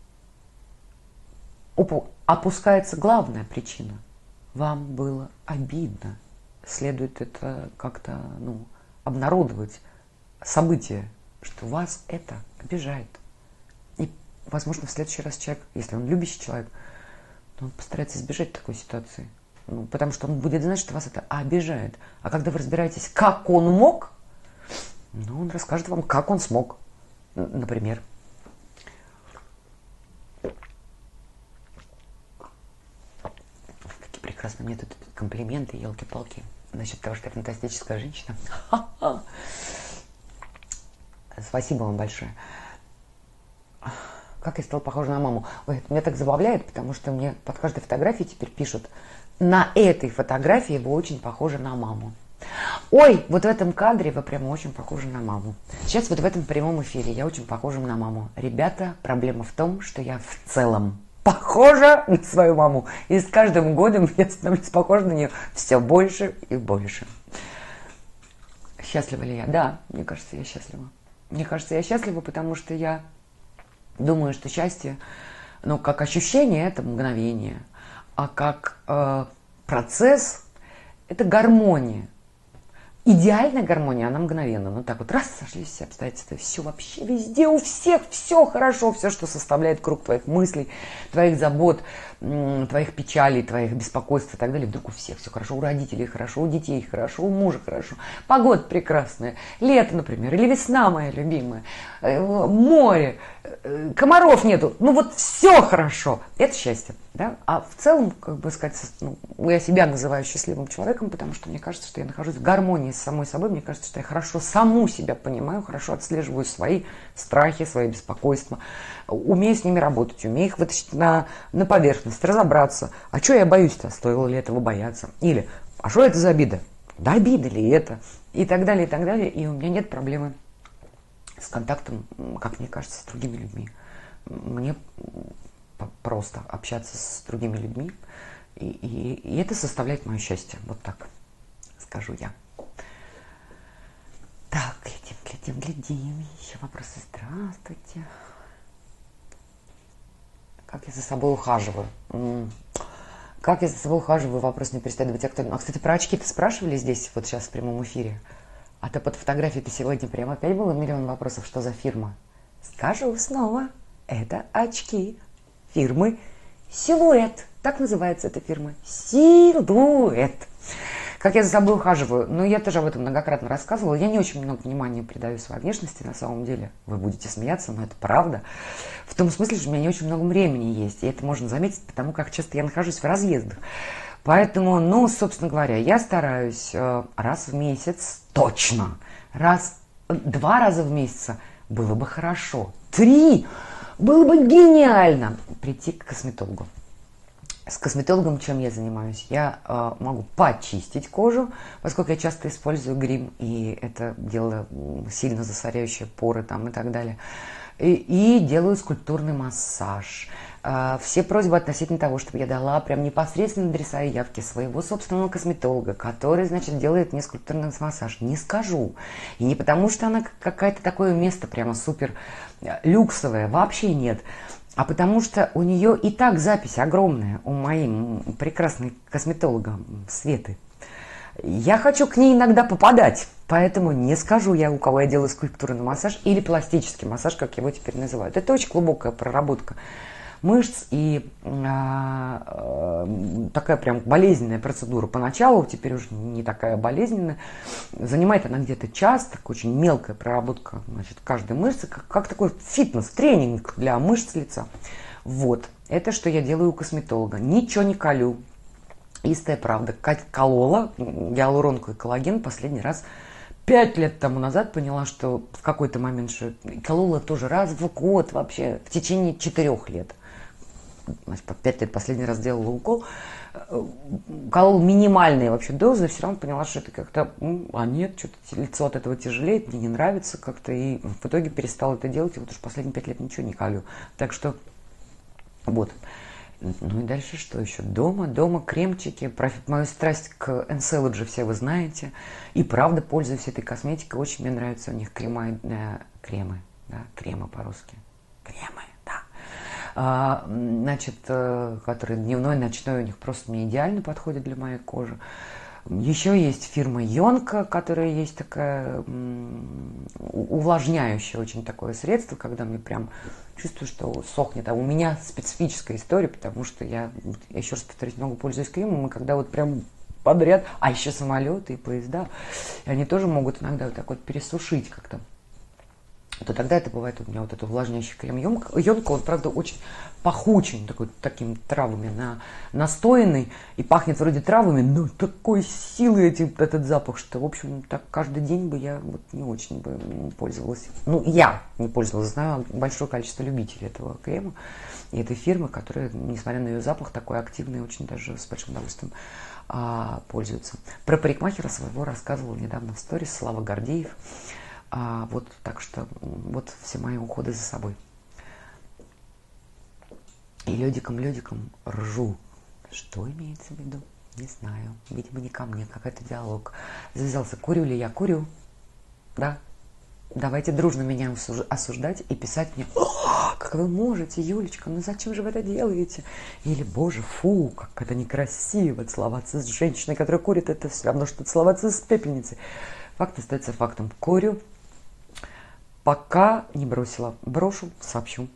Опускается главная причина. Вам было обидно. Следует это как-то обнародовать событие, что вас это обижает. И, возможно, в следующий раз человек, если он любящий человек, то он постарается избежать такой ситуации. Потому что он будет знать, что вас это обижает. А когда вы разбираетесь, как он мог, он расскажет вам, как он смог. Например. Какие прекрасные мне тут комплименты, елки-палки, насчет того, что я фантастическая женщина. Спасибо вам большое. Как я стала похожа на маму? Ой, это меня так забавляет, потому что мне под каждой фотографией теперь пишут, на этой фотографии вы очень похожи на маму. Ой, вот в этом кадре вы прямо очень похожи на маму. Сейчас вот в этом прямом эфире я очень похожа на маму. Ребята, проблема в том, что я в целом похожа на свою маму. И с каждым годом я становлюсь похожа на нее все больше и больше. Счастлива ли я? Да, мне кажется, я счастлива. Мне кажется, я счастлива, потому что я думаю, что счастье, как ощущение, это мгновение. А как процесс, это гармония. Идеальная гармония, она мгновенно. Так вот, раз, сошлись все обстоятельства, все вообще везде, у всех все хорошо, все, что составляет круг твоих мыслей, твоих забот, твоих печалей, твоих беспокойств и так далее. Вдруг у всех все хорошо, у родителей хорошо, у детей хорошо, у мужа хорошо. Погода прекрасная, лето, например, или весна моя любимая, море, комаров нету. Вот все хорошо. Это счастье. Да? А в целом, я себя называю счастливым человеком, потому что мне кажется, что я нахожусь в гармонии с самой собой. Мне кажется, что я хорошо саму себя понимаю, хорошо отслеживаю свои страхи, свои беспокойства, умею с ними работать, умею их вытащить на поверхность, разобраться. А что я боюсь-то? Стоило ли этого бояться? Или, а что это за обида? Да обида ли это? И так далее, и так далее. И у меня нет проблемы с контактом, как мне кажется, с другими людьми. Мне просто общаться с другими людьми. И это составляет мое счастье. Вот так скажу я. Так, глядим. Еще вопросы. Здравствуйте. Как я за собой ухаживаю? Как я за собой ухаживаю? Вопрос не перестает быть актуальным. А, кстати, про очки-то спрашивали здесь, вот сейчас в прямом эфире. А то под фотографией-то сегодня прямо опять было миллион вопросов, что за фирма. Скажу снова, это очки фирмы «Силуэт». Так называется эта фирма. «Силуэт». Как я за собой ухаживаю? Я тоже об этом многократно рассказывала. Я не очень много внимания придаю своей внешности, на самом деле. Вы будете смеяться, но это правда. В том смысле, что у меня не очень много времени есть. И это можно заметить, потому как часто я нахожусь в разъездах. Поэтому, собственно говоря, я стараюсь раз в месяц, точно, два раза в месяц было бы хорошо. 3 было бы гениально прийти к косметологу. С косметологом чем я занимаюсь? Я могу почистить кожу, поскольку я часто использую грим, и это дело сильно засоряющее поры и так далее. И делаю скульптурный массаж. Все просьбы относительно того, чтобы я дала прям непосредственно адреса и явки своего собственного косметолога, который, делает мне скульптурный массаж, не скажу. И не потому, что она какая-то такое место прямо супер люксовое, вообще нет. А потому что у нее и так запись огромная у моей прекрасной косметолога Светы. Я хочу к ней иногда попадать, поэтому не скажу я, у кого я делаю скульптурный массаж или пластический массаж, как его теперь называют. Это очень глубокая проработка мышц и такая прям болезненная процедура поначалу, теперь уже не такая болезненная. Занимает она где-то час, такая очень мелкая проработка, значит, каждой мышцы, как такой фитнес-тренинг для мышц лица. Вот, это что я делаю у косметолога. Ничего не колю. Истая правда. Колола гиалуронку и коллаген последний раз 5 лет тому назад, поняла, что в какой-то момент, что колола тоже раз в год вообще, в течение 4 лет. Значит, по 5 лет последний раз делала укол. Колола минимальные вообще дозы, все равно поняла, что это как-то, а нет, что-то лицо от этого тяжелеет, мне не нравится как-то, и в итоге перестала это делать, и вот уж последние 5 лет ничего не колю. Так что, вот. Ну и дальше что еще? Дома кремчики. Про мою страсть к Encellogy все вы знаете. И правда пользуюсь этой косметикой. Очень мне нравятся у них кремы по-русски. Кремы, да. Значит, которые дневной, ночной у них просто не идеально подходят для моей кожи. Еще есть фирма Йонка, которая есть такая увлажняющее очень такое средство, когда мне прям чувствую, что сохнет. А у меня специфическая история, потому что я еще раз повторюсь, много пользуюсь кремом, и когда вот прям подряд, а еще самолеты и поезда, они тоже могут иногда вот так вот пересушить как-то. То тогда это бывает у меня вот этот увлажняющий крем Йонка, он, правда, очень пахучий, такими травами настоянный, и пахнет вроде травами, но такой силой этот запах, что, в общем, так каждый день бы я вот не очень бы пользовалась. Ну, я не пользовалась, знаю большое количество любителей этого крема и этой фирмы, которые, несмотря на ее запах, такой активный, очень даже с большим удовольствием пользуются. Про парикмахера своего рассказывал недавно в сторис Слава Гордеев. Вот, так что вот все мои уходы за собой. И лёдиком ржу. Что имеется в виду? Не знаю. Видимо, не ко мне. Какой-то диалог завязался. Курю ли я? Курю. Да. Давайте дружно меня осуждать и писать мне: как вы можете, Юлечка, ну зачем же вы это делаете? Или, боже, фу, как это некрасиво, целоваться с женщиной, которая курит, это все равно, что целоваться с пепельницей. Факт остается фактом. Курю. Пока не бросила. Брошу, сообщу.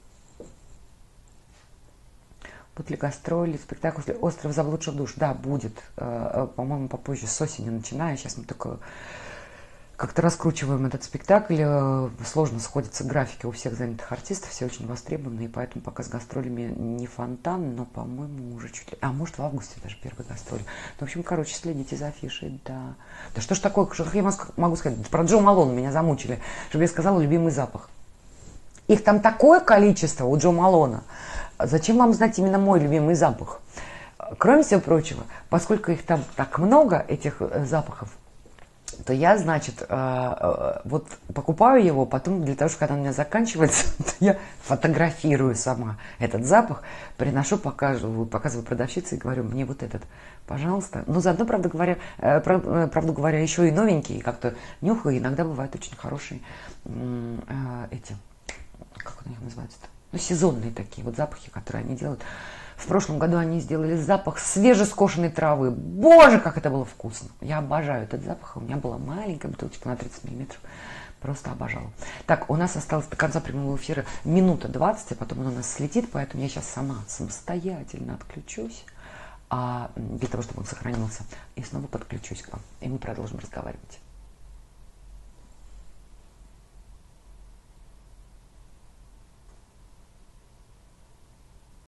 Будут ли гастроли, спектакль «Остров заблудших душ»? Да, будет. По-моему, попозже, с осени начиная. Сейчас мы только как-то раскручиваем этот спектакль. Сложно сходятся графики у всех занятых артистов. Все очень востребованы. И поэтому пока с гастролями не фонтан, но, по-моему, уже чуть ли... А может, в августе даже первые гастроли. Ну, в общем, короче, следите за афишей, да. Да что ж такое, что я могу сказать? Про Джо Малона меня замучили, чтобы я сказала любимый запах. Их там такое количество у Джо Малона. Зачем вам знать именно мой любимый запах? Кроме всего прочего, поскольку их там так много, этих запахов, то я, значит, вот покупаю его, потом для того, чтобы когда он у меня заканчивается, то я фотографирую сама этот запах, приношу, показываю продавщице и говорю: мне вот этот, пожалуйста. Но заодно, правду говоря, еще и новенькие, как-то нюхаю, иногда бывают очень хорошие эти, как у них называется-то? Ну, сезонные такие вот запахи, которые они делают. В прошлом году они сделали запах свежескошенной травы. Боже, как это было вкусно. Я обожаю этот запах. У меня была маленькая бутылочка на 30 миллиметров. Просто обожала. Так, у нас осталось до конца прямого эфира минута 20, а потом он у нас слетит, поэтому я сейчас сама самостоятельно отключусь, для того, чтобы он сохранился, и снова подключусь к вам. И мы продолжим разговаривать.